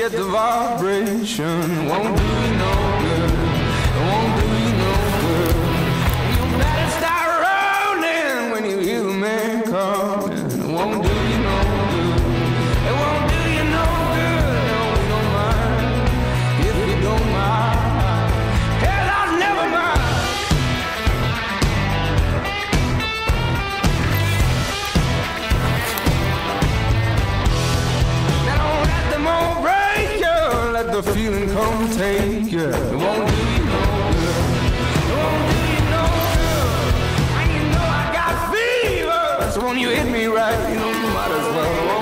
get the vibration. Won't do you no good. It won't do you no good. You better start rolling when you hear the man coming. It won't do you no good. It won't do you no good. No, we don't mind if you don't mind. Hell, I'll never mind. Now let them all break you. Let the feeling come take you. It won't do you no good. It won't do you no good. And you know I got fever. So when you hit me right, you know you might as well.